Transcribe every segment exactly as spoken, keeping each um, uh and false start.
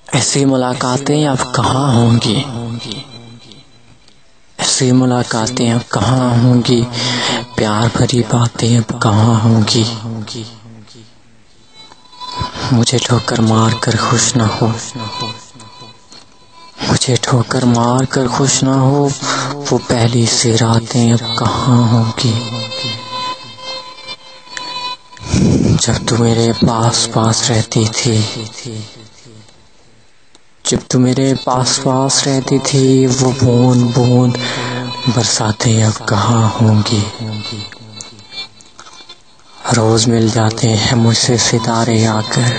ऐसी मुलाकातें अब कहाँ होंगी, ऐसी मुलाकातें अब कहाँ होंगी, प्यार भरी बातें अब कहाँ होंगी। मुझे ठोकर मार कर खुश ना हो, मुझे ठोकर मार कर खुश ना हो, वो पहली सी रातें अब कहाँ होंगी। जब तू मेरे पास पास रहती थी, जब तू मेरे पास पास रहती थी, वो बूंद बूंद बरसातें अब कहाँ होंगी। रोज मिल जाते हैं मुझसे सितारे आकर,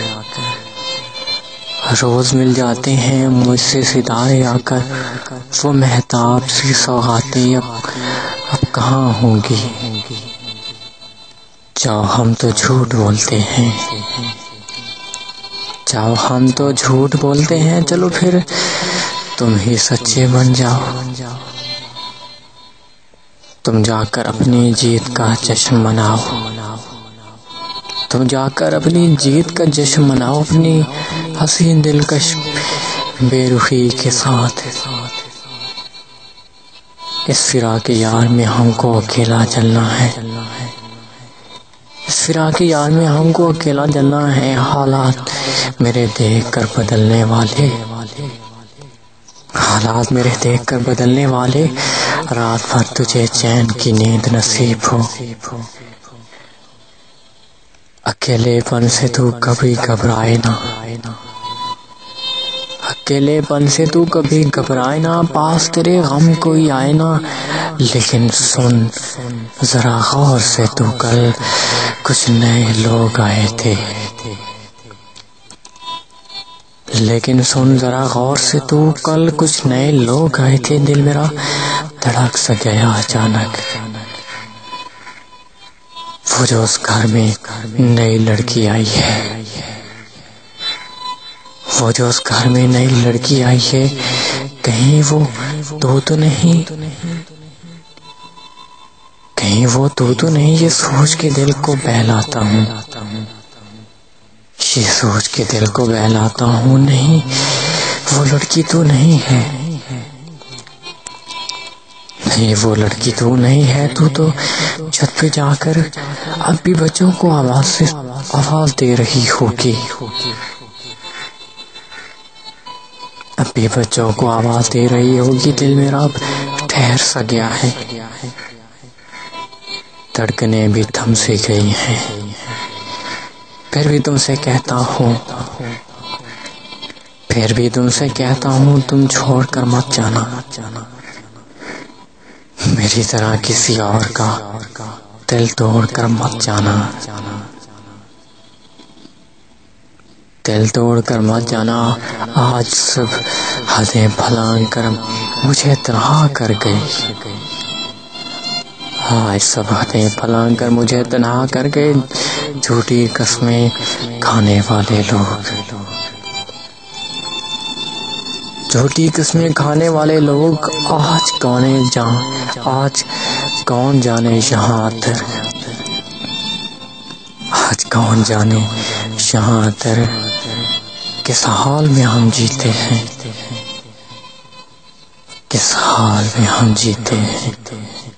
रोज मिल जाते हैं मुझसे सितारे आकर, वो महताब सी सौगातें अब अब कहाँ होंगी। जाओ हम तो झूठ बोलते हैं, जाओ हम तो झूठ बोलते हैं, चलो फिर तुम ही सच्चे बन जाओ। तुम जाकर अपनी जीत का जश्न मनाओ, तुम जाकर अपनी जीत का जश्न मनाओ, अपनी हसीन दिलकश बेरुखी के साथ। इस फिराक यार में हमको अकेला चलना है, इस फिराक यार में हमको अकेला चलना है। हालात मेरे देख कर बदलने वाले, हालात मेरे देख कर बदलने वाले, रात भर तुझे चैन की नींद नसीब हो। अकेलेपन से तू कभी घबराए ना, अकेलेपन से तू कभी घबराए ना, पास तेरे गम कोई आए ना। लेकिन सुन जरा गौर से, तू कल कुछ नए लोग आए थे, लेकिन सुन जरा गौर से, तू कल कुछ नए लोग आए थे। दिल मेरा धड़क सा गया अचानक, वो जो उस घर में नई लड़की आई है, वो जो उस घर में नई लड़की आई है, कहीं वो तू तो नहीं, कहीं वो तू तो नहीं। ये सोच के दिल को बहलाता हूँ, ये सोच के दिल को बहलाता हूँ, नहीं वो लड़की तू नहीं है, नहीं वो लड़की तू नहीं है। तू तो छत पे जाकर अब भी बच्चों को आवाज से आवाज दे रही होगी, अब भी बच्चों को आवाज दे रही होगी। दिल मेरा अब ठहर सा गया है, धड़कनें भी थम सी गई हैं, फिर भी तुमसे कहता हूँ, फिर भी तुमसे कहता हूँ, तुम छोड़कर मत जाना, मेरी तरह किसी और का दिल तोड़कर मत जाना, दिल तोड़कर मत जाना। आज सब हदें फलांग कर मुझे तन्हा कर गई, आज सब हदें फलांग कर मुझे तन्हा कर गए, झूठी कसमें खाने वाले लोग, झूठी किस्में खाने वाले लोग। आज कौन जान, आज कौन जाने यहाँ तर, आज कौन जाने यहाँ तर, किस हाल में हम जीते हैं, किस हाल में हम जीते हैं।